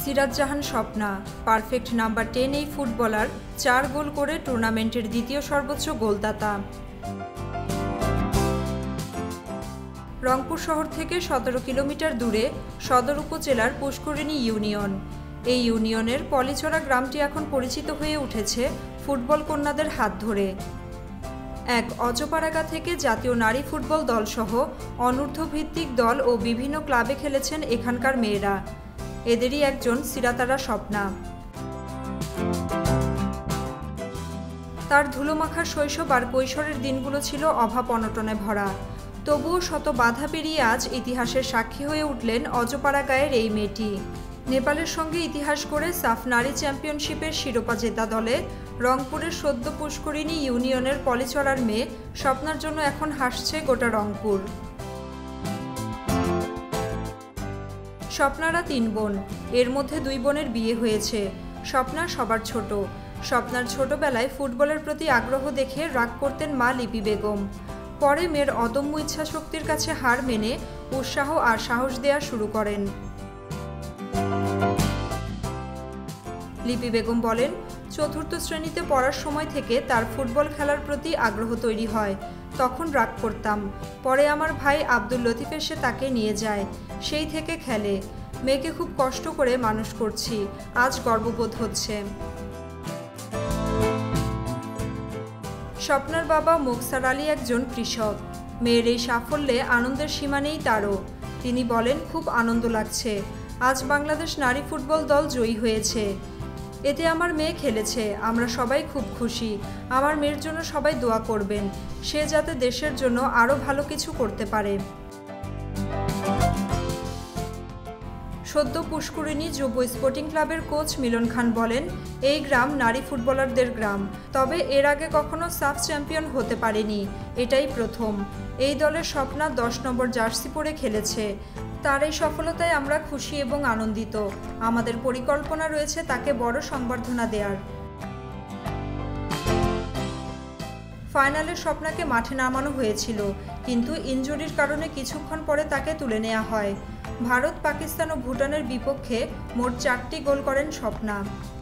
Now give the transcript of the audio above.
Siraj Jahan Swapna perfect number 10 এই footballer 4 গোল করে টুর্নামেন্টের দ্বিতীয় সর্বোচ্চ গোলদাতা। রংপুর শহর থেকে 17 কিলোমিটার দূরে সদর উপজেলার পুষ্করিণী ইউনিয়ন। এই ইউনিয়নের পলিছড়া গ্রামটি এখন পরিচিত হয়ে উঠেছে ফুটবল কন্যাদের হাত ধরে। এক অজপাড়াগা থেকে জাতীয় নারী ফুটবল দলসহ অনূর্ধ্ব ভিত্তিক দল ও বিভিন্ন ক্লাবে খেলেছেন এখানকার মেয়েরা। এদেরই একজন সিরাতারা স্বপ্না। তার ধুলোমাখা শৈশব আর কৈশোরের দিনগুলো ছিল অভাব অনটনে ভরা। তবুও শত বাধা পেরিয়ে আজ ইতিহাসের সাক্ষী হয়ে উঠলেন অজপাড়া গায়ের এই মেয়েটি। নেপালের সঙ্গে ইতিহাস করে সাফ নারী চ্যাম্পিয়নশিপের শিরোপা জেতা দলে রংপুরের সদ্য পুষ্করিণী ইউনিয়নের পলিছড়ার মেয়ে স্বপ্নার জন্য এখন হাসছে গোটা রংপুর। স্বপ্নারা 3 বোন, এর মধ্যে 2 বোনের বিয়ে হয়েছে। স্বপ্না সবার ছোট। স্বপ্নার ছোটবেলায় ফুটবলের প্রতি আগ্রহ দেখে রাগ করতেন মা লিপি বেগম। পরে মেয়ের অদম্য ইচ্ছাশক্তির কাছে হার মেনে উৎসাহ আর সাহস দেয়া শুরু করেন। লিপি বেগম বলেন, 4র্থ শ্রেণীতে পড়ার সময় থেকে তার ফুটবল খেলার প্রতি আগ্রহ তৈরি হয়। তখন রাগ করতাম। পরে আমার ভাই আব্দুল লতিফ এসে তাকে নিয়ে যায়। সেই থেকে খেলে। মেয়েকে খুব কষ্ট করে মানুষ করছি। আজ গর্ববোধ হচ্ছে। স্বপ্নার বাবা মোকসার আলী একজন কৃষক। মেয়ের এই সাফল্যে আনন্দের সীমা নেই তারও। তিনি বলেন, খুব আনন্দ লাগছে। আজ বাংলাদেশ নারী ফুটবল দল জয়ী হয়েছে। এতে আমার মেয়ে খেলেছে। আমরা সবাই খুব খুশি। আমার মেয়ের জন্য সবাই দোয়া করবেন, সে যাতে দেশের জন্য আরও ভালো কিছু করতে পারে। সদ্য পুষ্করিণী যুব স্পোর্টিং ক্লাবের কোচ মিলন খান বলেন, এই গ্রাম নারী ফুটবলারদের গ্রাম। তবে এর আগে কখনো সাফ চ্যাম্পিয়ন হতে পারেনি, এটাই প্রথম। এই দলের স্বপ্না 10 নম্বর জার্সি পরে খেলেছে। তার এই সফলতায় আমরা খুশি এবং আনন্দিত। আমাদের পরিকল্পনা রয়েছে তাকে বড় সংবর্ধনা দেওয়ার। ফাইনালে স্বপ্নাকে মাঠে নামানো হয়েছিল, কিন্তু ইনজুরির কারণে কিছুক্ষণ পরে তাকে তুলে নেওয়া হয়। ভারত, পাকিস্তান ও ভুটানের বিপক্ষে মোট 4টি গোল করেন স্বপ্না।